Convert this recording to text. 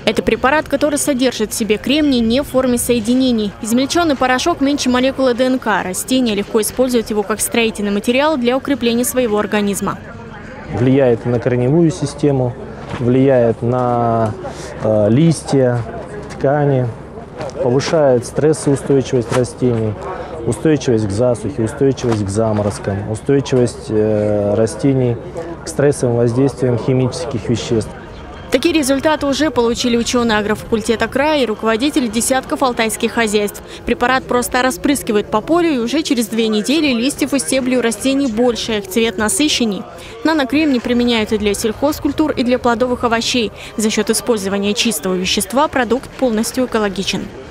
Это препарат, который содержит в себе кремний не в форме соединений. Измельченный порошок меньше молекулы ДНК. Растения легко используют его как строительный материал для укрепления своего организма. Влияет на корневую систему, влияет на листья, ткани, повышает стрессоустойчивость растений, устойчивость к засухе, устойчивость к заморозкам, устойчивость растений к стрессовым воздействиям химических веществ. Такие результаты уже получили ученые агрофакультета края и руководители десятков алтайских хозяйств. Препарат просто распрыскивает по полю, и уже через 2 недели листьев и стеблей у растений больше, их цвет насыщенней. Нанокремний применяют и для сельхозкультур, и для плодовых овощей. За счет использования чистого вещества продукт полностью экологичен.